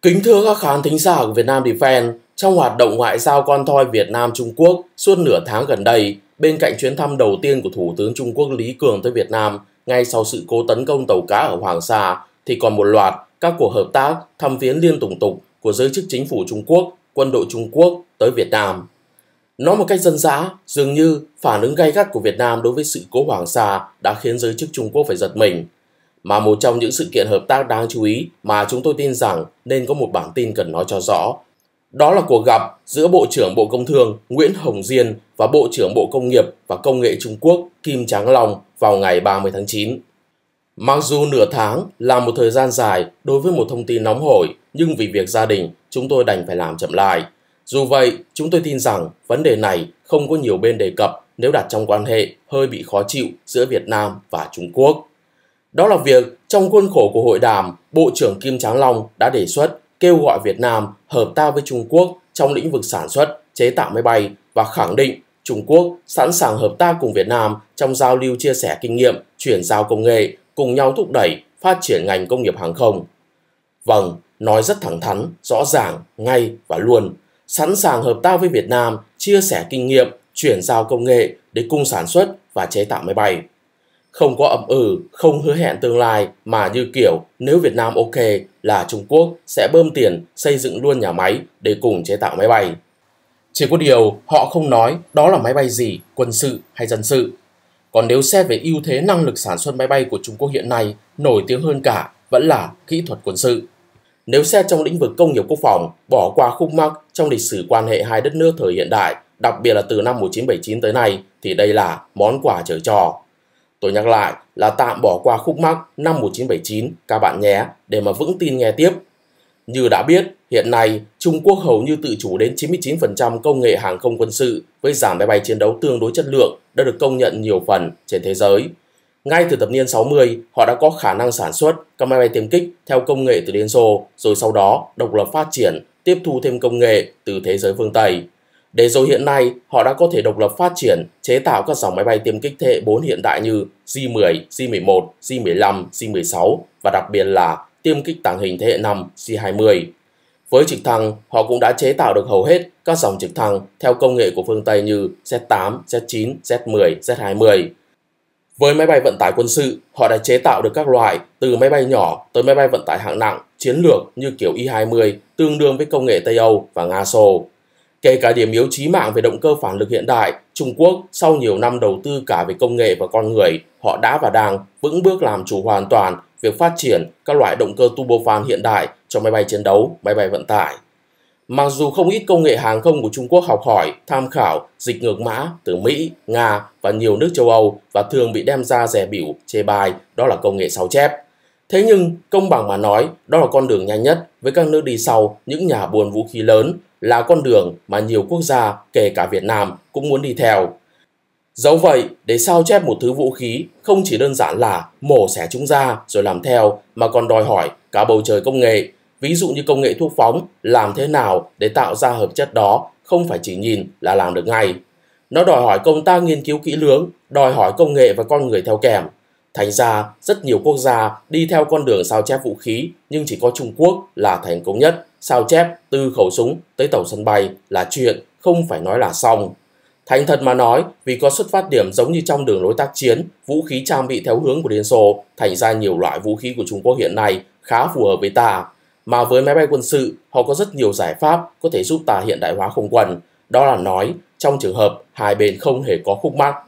Kính thưa các khán thính giả của Việt Nam Defense, trong hoạt động ngoại giao con thoi Việt Nam-Trung Quốc suốt nửa tháng gần đây, bên cạnh chuyến thăm đầu tiên của Thủ tướng Trung Quốc Lý Cường tới Việt Nam ngay sau sự cố tấn công tàu cá ở Hoàng Sa, thì còn một loạt các cuộc hợp tác, thăm viếng liên tục của giới chức chính phủ Trung Quốc, quân đội Trung Quốc tới Việt Nam. Nói một cách dân dã, dường như phản ứng gay gắt của Việt Nam đối với sự cố Hoàng Sa đã khiến giới chức Trung Quốc phải giật mình. Mà một trong những sự kiện hợp tác đáng chú ý mà chúng tôi tin rằng nên có một bản tin cần nói cho rõ. Đó là cuộc gặp giữa Bộ trưởng Bộ Công Thương Nguyễn Hồng Diên và Bộ trưởng Bộ Công nghiệp và Công nghệ Trung Quốc Kim Tráng Long vào ngày 30 tháng 9. Mặc dù nửa tháng là một thời gian dài đối với một thông tin nóng hổi, nhưng vì việc gia đình, chúng tôi đành phải làm chậm lại. Dù vậy, chúng tôi tin rằng vấn đề này không có nhiều bên đề cập nếu đặt trong quan hệ hơi bị khó chịu giữa Việt Nam và Trung Quốc. Đó là việc trong khuôn khổ của hội đàm, Bộ trưởng Kim Tráng Long đã đề xuất kêu gọi Việt Nam hợp tác với Trung Quốc trong lĩnh vực sản xuất, chế tạo máy bay và khẳng định Trung Quốc sẵn sàng hợp tác cùng Việt Nam trong giao lưu chia sẻ kinh nghiệm, chuyển giao công nghệ, cùng nhau thúc đẩy phát triển ngành công nghiệp hàng không. Vâng, nói rất thẳng thắn, rõ ràng, ngay và luôn, sẵn sàng hợp tác với Việt Nam, chia sẻ kinh nghiệm, chuyển giao công nghệ để cùng sản xuất và chế tạo máy bay. Không có ậm không hứa hẹn tương lai mà như kiểu nếu Việt Nam ok là Trung Quốc sẽ bơm tiền xây dựng luôn nhà máy để cùng chế tạo máy bay. Chỉ có điều họ không nói đó là máy bay gì, quân sự hay dân sự. Còn nếu xét về ưu thế năng lực sản xuất máy bay của Trung Quốc hiện nay, nổi tiếng hơn cả vẫn là kỹ thuật quân sự. Nếu xét trong lĩnh vực công nghiệp quốc phòng, bỏ qua khúc mắc trong lịch sử quan hệ hai đất nước thời hiện đại, đặc biệt là từ năm 1979 tới nay, thì đây là món quà trời cho. Tôi nhắc lại là tạm bỏ qua khúc mắc năm 1979 các bạn nhé, để mà vững tin nghe tiếp. Như đã biết, hiện nay Trung Quốc hầu như tự chủ đến 99% công nghệ hàng không quân sự với dàn máy bay chiến đấu tương đối chất lượng đã được công nhận nhiều phần trên thế giới. Ngay từ thập niên 60, họ đã có khả năng sản xuất các máy bay tiêm kích theo công nghệ từ Liên Xô, rồi sau đó độc lập phát triển, tiếp thu thêm công nghệ từ thế giới phương Tây. Để rồi hiện nay, họ đã có thể độc lập phát triển, chế tạo các dòng máy bay tiêm kích thế hệ 4 hiện đại như J-10, J-11, J-15, J-16 và đặc biệt là tiêm kích tàng hình thế hệ 5, J-20. Với trực thăng, họ cũng đã chế tạo được hầu hết các dòng trực thăng theo công nghệ của phương Tây như Z8, Z9, Z10, Z20. Với máy bay vận tải quân sự, họ đã chế tạo được các loại từ máy bay nhỏ tới máy bay vận tải hạng nặng, chiến lược như kiểu Y-20 tương đương với công nghệ Tây Âu và Nga Xô. Kể cả điểm yếu chí mạng về động cơ phản lực hiện đại, Trung Quốc sau nhiều năm đầu tư cả về công nghệ và con người, họ đã và đang vững bước làm chủ hoàn toàn việc phát triển các loại động cơ turbofan hiện đại cho máy bay chiến đấu, máy bay vận tải. Mặc dù không ít công nghệ hàng không của Trung Quốc học hỏi, tham khảo, dịch ngược mã từ Mỹ, Nga và nhiều nước châu Âu và thường bị đem ra dè bỉu, chê bai, đó là công nghệ sao chép. Thế nhưng, công bằng mà nói, đó là con đường nhanh nhất với các nước đi sau những nhà buôn vũ khí lớn, là con đường mà nhiều quốc gia, kể cả Việt Nam, cũng muốn đi theo. Dẫu vậy, để sao chép một thứ vũ khí không chỉ đơn giản là mổ xẻ chúng ra rồi làm theo, mà còn đòi hỏi cả bầu trời công nghệ. Ví dụ như công nghệ thuốc phóng, làm thế nào để tạo ra hợp chất đó không phải chỉ nhìn là làm được ngay. Nó đòi hỏi công tác nghiên cứu kỹ lưỡng, đòi hỏi công nghệ và con người theo kèm. Thành ra, rất nhiều quốc gia đi theo con đường sao chép vũ khí, nhưng chỉ có Trung Quốc là thành công nhất. Sao chép từ khẩu súng tới tàu sân bay là chuyện không phải nói là xong. Thành thật mà nói, vì có xuất phát điểm giống như trong đường lối tác chiến, vũ khí trang bị theo hướng của Liên Xô, thành ra nhiều loại vũ khí của Trung Quốc hiện nay khá phù hợp với ta. Mà với máy bay quân sự, họ có rất nhiều giải pháp có thể giúp ta hiện đại hóa không quân. Đó là nói trong trường hợp hai bên không hề có khúc mắc.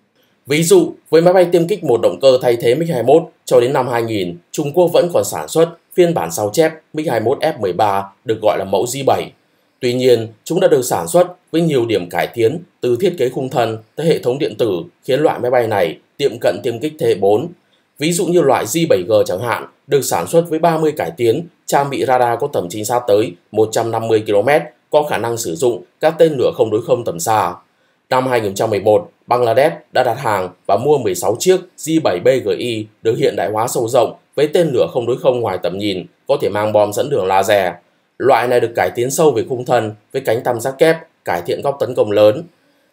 Ví dụ, với máy bay tiêm kích một động cơ thay thế MiG-21 cho đến năm 2000, Trung Quốc vẫn còn sản xuất phiên bản sao chép MiG-21F13 được gọi là mẫu J7. Tuy nhiên, chúng đã được sản xuất với nhiều điểm cải tiến từ thiết kế khung thân tới hệ thống điện tử khiến loại máy bay này tiệm cận tiêm kích thế hệ 4. Ví dụ như loại J7G chẳng hạn, được sản xuất với 30 cải tiến, trang bị radar có tầm chính xác tới 150 km, có khả năng sử dụng các tên lửa không đối không tầm xa. Năm 2011, Bangladesh đã đặt hàng và mua 16 chiếc J7BGI được hiện đại hóa sâu rộng với tên lửa không đối không ngoài tầm nhìn, có thể mang bom dẫn đường laser. Loại này được cải tiến sâu về khung thân với cánh tam giác kép, cải thiện góc tấn công lớn.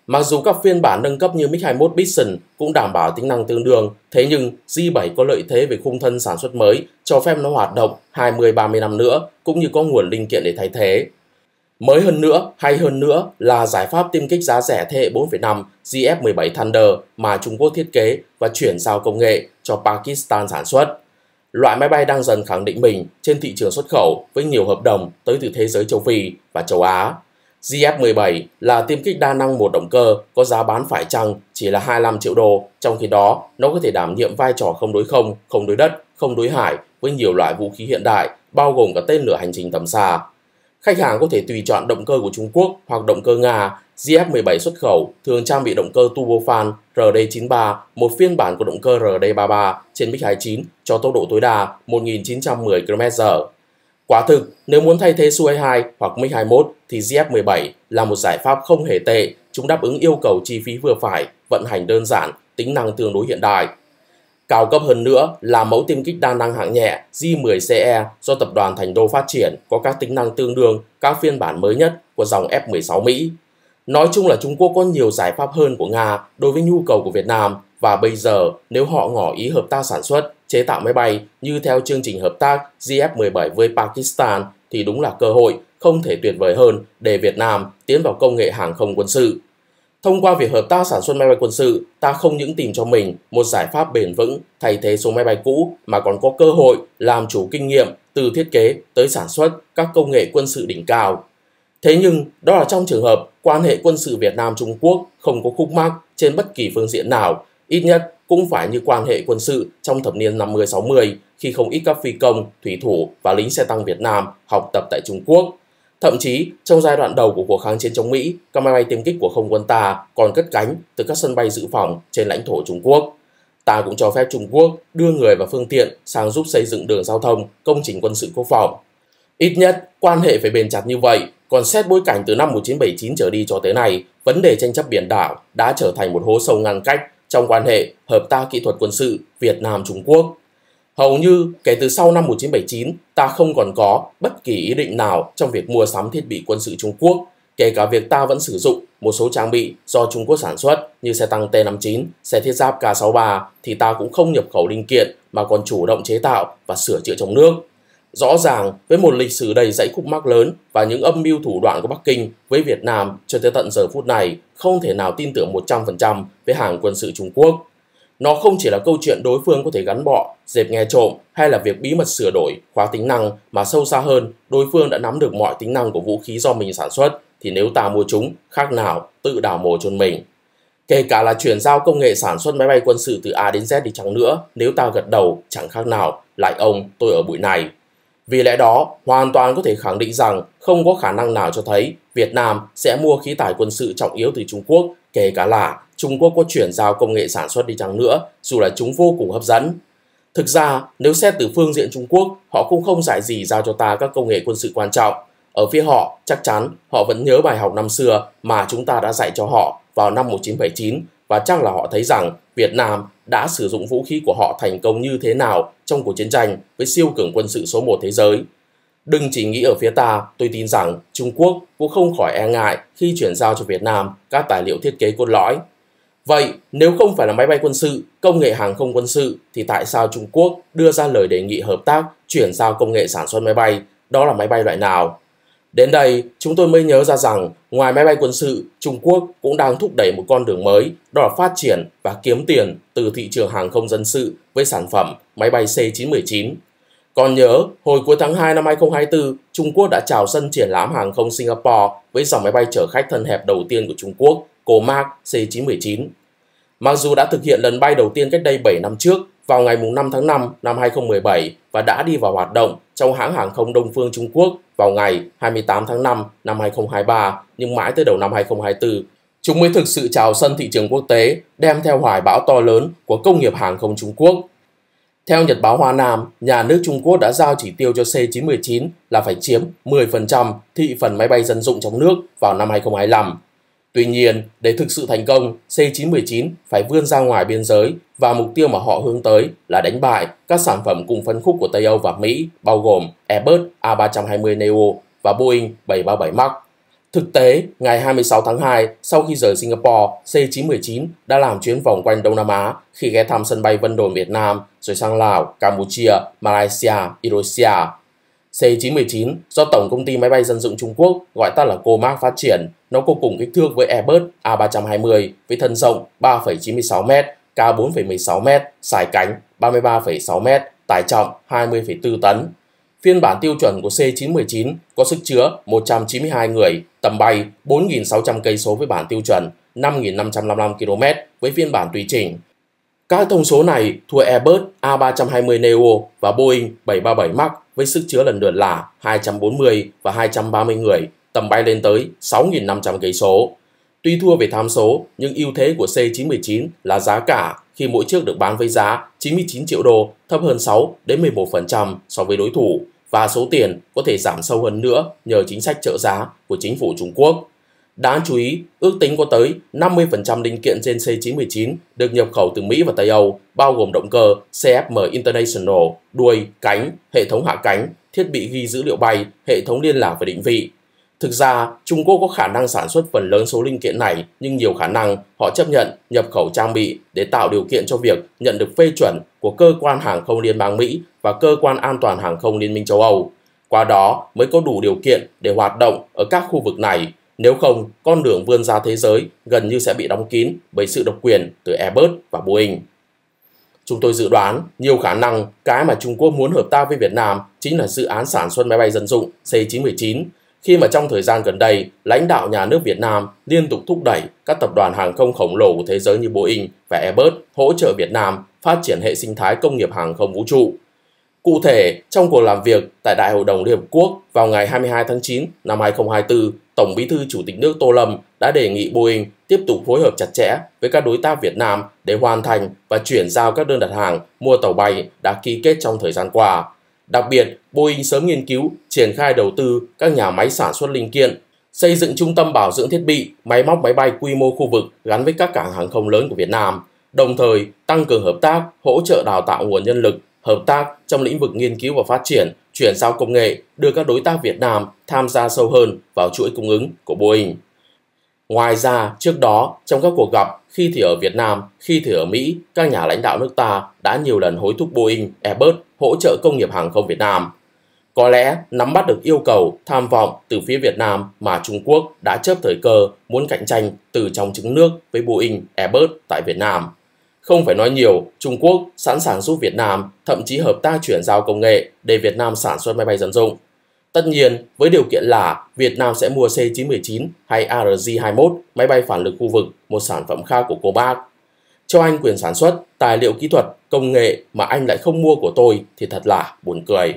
Mặc dù các phiên bản nâng cấp như MiG-21 Bisson cũng đảm bảo tính năng tương đương, thế nhưng J7 có lợi thế về khung thân sản xuất mới, cho phép nó hoạt động 20-30 năm nữa, cũng như có nguồn linh kiện để thay thế. Mới hơn nữa, hay hơn nữa là giải pháp tiêm kích giá rẻ thế hệ 4.5 JF-17 Thunder mà Trung Quốc thiết kế và chuyển giao công nghệ cho Pakistan sản xuất. Loại máy bay đang dần khẳng định mình trên thị trường xuất khẩu với nhiều hợp đồng tới từ thế giới châu Phi và châu Á. JF-17 là tiêm kích đa năng một động cơ có giá bán phải chăng chỉ là 25 triệu đô, trong khi đó nó có thể đảm nhiệm vai trò không đối không, không đối đất, không đối hải với nhiều loại vũ khí hiện đại, bao gồm cả tên lửa hành trình tầm xa. Khách hàng có thể tùy chọn động cơ của Trung Quốc hoặc động cơ Nga. JF-17 xuất khẩu thường trang bị động cơ turbofan RD93, một phiên bản của động cơ RD33 trên MiG-29 cho tốc độ tối đa 1.910 km/h. Quả thực, nếu muốn thay thế Su-22 hoặc MiG-21 thì JF-17 là một giải pháp không hề tệ, chúng đáp ứng yêu cầu chi phí vừa phải, vận hành đơn giản, tính năng tương đối hiện đại. Cao cấp hơn nữa là mẫu tiêm kích đa năng hạng nhẹ J10CE do tập đoàn Thành Đô phát triển có các tính năng tương đương các phiên bản mới nhất của dòng F-16 Mỹ. Nói chung là Trung Quốc có nhiều giải pháp hơn của Nga đối với nhu cầu của Việt Nam và bây giờ nếu họ ngỏ ý hợp tác sản xuất, chế tạo máy bay như theo chương trình hợp tác JF-17 với Pakistan thì đúng là cơ hội không thể tuyệt vời hơn để Việt Nam tiến vào công nghệ hàng không quân sự. Thông qua việc hợp tác sản xuất máy bay quân sự, ta không những tìm cho mình một giải pháp bền vững thay thế số máy bay cũ mà còn có cơ hội làm chủ kinh nghiệm từ thiết kế tới sản xuất các công nghệ quân sự đỉnh cao. Thế nhưng, đó là trong trường hợp quan hệ quân sự Việt Nam-Trung Quốc không có khúc mắc trên bất kỳ phương diện nào, ít nhất cũng phải như quan hệ quân sự trong thập niên 50-60 khi không ít các phi công, thủy thủ và lính xe tăng Việt Nam học tập tại Trung Quốc. Thậm chí, trong giai đoạn đầu của cuộc kháng chiến chống Mỹ, các máy bay tiêm kích của không quân ta còn cất cánh từ các sân bay dự phòng trên lãnh thổ Trung Quốc. Ta cũng cho phép Trung Quốc đưa người và phương tiện sang giúp xây dựng đường giao thông, công trình quân sự quốc phòng. Ít nhất, quan hệ phải bền chặt như vậy, còn xét bối cảnh từ năm 1979 trở đi cho tới nay, vấn đề tranh chấp biển đảo đã trở thành một hố sâu ngăn cách trong quan hệ hợp tác kỹ thuật quân sự Việt Nam-Trung Quốc. Hầu như kể từ sau năm 1979, ta không còn có bất kỳ ý định nào trong việc mua sắm thiết bị quân sự Trung Quốc, kể cả việc ta vẫn sử dụng một số trang bị do Trung Quốc sản xuất như xe tăng T-59, xe thiết giáp K-63 thì ta cũng không nhập khẩu linh kiện mà còn chủ động chế tạo và sửa chữa trong nước. Rõ ràng, với một lịch sử đầy dãy khúc mắc lớn và những âm mưu thủ đoạn của Bắc Kinh với Việt Nam cho tới tận giờ phút này không thể nào tin tưởng 100% với hàng quân sự Trung Quốc. Nó không chỉ là câu chuyện đối phương có thể gắn bọ, dẹp nghe trộm hay là việc bí mật sửa đổi, khóa tính năng mà sâu xa hơn, đối phương đã nắm được mọi tính năng của vũ khí do mình sản xuất thì nếu ta mua chúng, khác nào tự đào mồ chôn mình. Kể cả là chuyển giao công nghệ sản xuất máy bay quân sự từ A đến Z đi chăng nữa, nếu ta gật đầu chẳng khác nào lại ông tôi ở bụi này. Vì lẽ đó, hoàn toàn có thể khẳng định rằng không có khả năng nào cho thấy Việt Nam sẽ mua khí tài quân sự trọng yếu từ Trung Quốc, kể cả là Trung Quốc có chuyển giao công nghệ sản xuất đi chăng nữa, dù là chúng vô cùng hấp dẫn. Thực ra, nếu xét từ phương diện Trung Quốc, họ cũng không dại gì giao cho ta các công nghệ quân sự quan trọng. Ở phía họ, chắc chắn họ vẫn nhớ bài học năm xưa mà chúng ta đã dạy cho họ vào năm 1979 và chắc là họ thấy rằng Việt Nam đã sử dụng vũ khí của họ thành công như thế nào trong cuộc chiến tranh với siêu cường quân sự số 1 thế giới. Đừng chỉ nghĩ ở phía ta, tôi tin rằng Trung Quốc cũng không khỏi e ngại khi chuyển giao cho Việt Nam các tài liệu thiết kế cốt lõi. Vậy, nếu không phải là máy bay quân sự, công nghệ hàng không quân sự, thì tại sao Trung Quốc đưa ra lời đề nghị hợp tác chuyển giao công nghệ sản xuất máy bay? Đó là máy bay loại nào? Đến đây, chúng tôi mới nhớ ra rằng, ngoài máy bay quân sự, Trung Quốc cũng đang thúc đẩy một con đường mới, đó là phát triển và kiếm tiền từ thị trường hàng không dân sự với sản phẩm máy bay C-919. Còn nhớ, hồi cuối tháng 2 năm 2024, Trung Quốc đã chào sân triển lãm hàng không Singapore với dòng máy bay chở khách thân hẹp đầu tiên của Trung Quốc, Comac C-919. Mặc dù đã thực hiện lần bay đầu tiên cách đây 7 năm trước, vào ngày 5 tháng 5 năm 2017 và đã đi vào hoạt động trong hãng hàng không Đông Phương Trung Quốc vào ngày 28 tháng 5 năm 2023, nhưng mãi tới đầu năm 2024, chúng mới thực sự chào sân thị trường quốc tế, đem theo hoài bão to lớn của công nghiệp hàng không Trung Quốc. Theo Nhật báo Hoa Nam, nhà nước Trung Quốc đã giao chỉ tiêu cho C-919 là phải chiếm 10% thị phần máy bay dân dụng trong nước vào năm 2025. Tuy nhiên, để thực sự thành công, C-919 phải vươn ra ngoài biên giới và mục tiêu mà họ hướng tới là đánh bại các sản phẩm cùng phân khúc của Tây Âu và Mỹ, bao gồm Airbus A320neo và Boeing 737 MAX. Thực tế, ngày 26 tháng 2, sau khi rời Singapore, C919 đã làm chuyến vòng quanh Đông Nam Á khi ghé thăm sân bay Vân Đồn Việt Nam, rồi sang Lào, Campuchia, Malaysia, Indonesia. C919 do Tổng công ty máy bay dân dụng Trung Quốc, gọi tắt là Comac phát triển, nó có cùng kích thước với Airbus A320 với thân rộng 3,96m, cao 4,16m, sải cánh 33,6m, tải trọng 20,4 tấn. Phiên bản tiêu chuẩn của C919 có sức chứa 192 người, tầm bay 4.600 cây số với bản tiêu chuẩn, 5.555 km với phiên bản tùy chỉnh. Các thông số này thua Airbus A320 Neo và Boeing 737 MAX với sức chứa lần lượt là 240 và 230 người, tầm bay lên tới 6.500 cây số. Tuy thua về tham số, nhưng ưu thế của C919 là giá cả khi mỗi chiếc được bán với giá 99 triệu đô, thấp hơn 6 đến 11% so với đối thủ, và số tiền có thể giảm sâu hơn nữa nhờ chính sách trợ giá của chính phủ Trung Quốc. Đáng chú ý, ước tính có tới 50% linh kiện trên C919 được nhập khẩu từ Mỹ và Tây Âu, bao gồm động cơ CFM International, đuôi, cánh, hệ thống hạ cánh, thiết bị ghi dữ liệu bay, hệ thống liên lạc và định vị. Thực ra, Trung Quốc có khả năng sản xuất phần lớn số linh kiện này, nhưng nhiều khả năng họ chấp nhận nhập khẩu trang bị để tạo điều kiện cho việc nhận được phê chuẩn của Cơ quan Hàng không Liên bang Mỹ và Cơ quan An toàn Hàng không Liên minh châu Âu. Qua đó mới có đủ điều kiện để hoạt động ở các khu vực này. Nếu không, con đường vươn ra thế giới gần như sẽ bị đóng kín bởi sự độc quyền từ Airbus và Boeing. Chúng tôi dự đoán nhiều khả năng cái mà Trung Quốc muốn hợp tác với Việt Nam chính là dự án sản xuất máy bay dân dụng C919, khi mà trong thời gian gần đây, lãnh đạo nhà nước Việt Nam liên tục thúc đẩy các tập đoàn hàng không khổng lồ của thế giới như Boeing và Airbus hỗ trợ Việt Nam phát triển hệ sinh thái công nghiệp hàng không vũ trụ. Cụ thể, trong cuộc làm việc tại Đại hội đồng Liên Hợp Quốc vào ngày 22 tháng 9 năm 2024, Tổng Bí thư Chủ tịch nước Tô Lâm đã đề nghị Boeing tiếp tục phối hợp chặt chẽ với các đối tác Việt Nam để hoàn thành và chuyển giao các đơn đặt hàng mua tàu bay đã ký kết trong thời gian qua. Đặc biệt, Boeing sớm nghiên cứu, triển khai đầu tư các nhà máy sản xuất linh kiện, xây dựng trung tâm bảo dưỡng thiết bị, máy móc máy bay quy mô khu vực gắn với các cảng hàng không lớn của Việt Nam, đồng thời tăng cường hợp tác, hỗ trợ đào tạo nguồn nhân lực, hợp tác trong lĩnh vực nghiên cứu và phát triển, chuyển giao công nghệ, đưa các đối tác Việt Nam tham gia sâu hơn vào chuỗi cung ứng của Boeing. Ngoài ra, trước đó, trong các cuộc gặp, khi thì ở Việt Nam, khi thì ở Mỹ, các nhà lãnh đạo nước ta đã nhiều lần hối thúc Boeing, Airbus hỗ trợ công nghiệp hàng không Việt Nam. Có lẽ nắm bắt được yêu cầu, tham vọng từ phía Việt Nam mà Trung Quốc đã chớp thời cơ muốn cạnh tranh từ trong trứng nước với Boeing, Airbus tại Việt Nam. Không phải nói nhiều, Trung Quốc sẵn sàng giúp Việt Nam, thậm chí hợp tác chuyển giao công nghệ để Việt Nam sản xuất máy bay dân dụng. Tất nhiên, với điều kiện là Việt Nam sẽ mua C919 hay ARJ21, máy bay phản lực khu vực, một sản phẩm khác của Comac. Cho anh quyền sản xuất, tài liệu kỹ thuật, công nghệ mà anh lại không mua của tôi thì thật là buồn cười.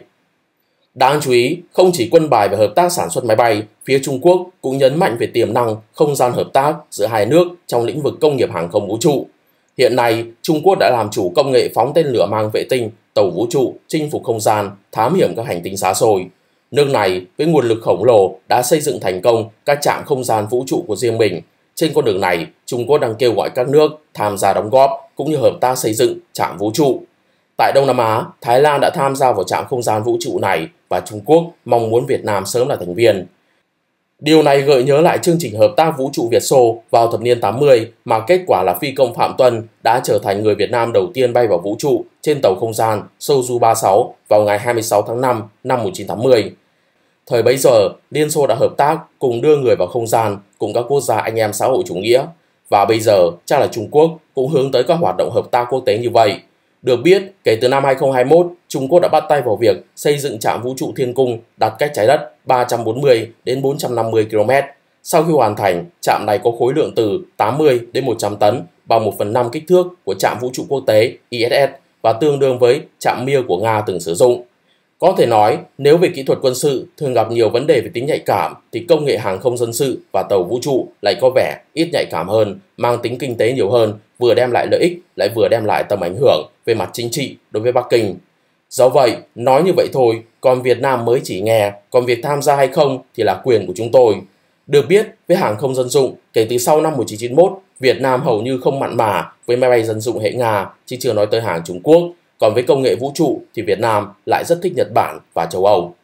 Đáng chú ý, không chỉ quân bài về hợp tác sản xuất máy bay, phía Trung Quốc cũng nhấn mạnh về tiềm năng, không gian hợp tác giữa hai nước trong lĩnh vực công nghiệp hàng không vũ trụ. Hiện nay, Trung Quốc đã làm chủ công nghệ phóng tên lửa mang vệ tinh, tàu vũ trụ, chinh phục không gian, thám hiểm các hành tinh xa xôi. Nước này, với nguồn lực khổng lồ, đã xây dựng thành công các trạm không gian vũ trụ của riêng mình. Trên con đường này, Trung Quốc đang kêu gọi các nước tham gia đóng góp cũng như hợp tác xây dựng trạm vũ trụ. Tại Đông Nam Á, Thái Lan đã tham gia vào trạm không gian vũ trụ này và Trung Quốc mong muốn Việt Nam sớm là thành viên. Điều này gợi nhớ lại chương trình hợp tác vũ trụ Việt Xô vào thập niên 80 mà kết quả là phi công Phạm Tuân đã trở thành người Việt Nam đầu tiên bay vào vũ trụ trên tàu không gian Soyuz 36 vào ngày 26 tháng 5 năm 1980. Thời bấy giờ, Liên Xô đã hợp tác cùng đưa người vào không gian cùng các quốc gia anh em xã hội chủ nghĩa. Và bây giờ, chắc là Trung Quốc cũng hướng tới các hoạt động hợp tác quốc tế như vậy. Được biết, kể từ năm 2021, Trung Quốc đã bắt tay vào việc xây dựng trạm vũ trụ Thiên Cung đặt cách trái đất 340 đến 450 km. Sau khi hoàn thành, trạm này có khối lượng từ 80 đến 100 tấn, bằng 1/5 kích thước của trạm vũ trụ quốc tế ISS và tương đương với trạm Mir của Nga từng sử dụng. Có thể nói, nếu về kỹ thuật quân sự thường gặp nhiều vấn đề về tính nhạy cảm, thì công nghệ hàng không dân sự và tàu vũ trụ lại có vẻ ít nhạy cảm hơn, mang tính kinh tế nhiều hơn, vừa đem lại lợi ích lại vừa đem lại tầm ảnh hưởng về mặt chính trị đối với Bắc Kinh. Do vậy, nói như vậy thôi, còn Việt Nam mới chỉ nghe, còn việc tham gia hay không thì là quyền của chúng tôi. Được biết, với hàng không dân dụng, kể từ sau năm 1991, Việt Nam hầu như không mặn mà với máy bay dân dụng hệ Nga, chứ chưa nói tới hàng Trung Quốc. Còn với công nghệ vũ trụ thì Việt Nam lại rất thích Nhật Bản và châu Âu.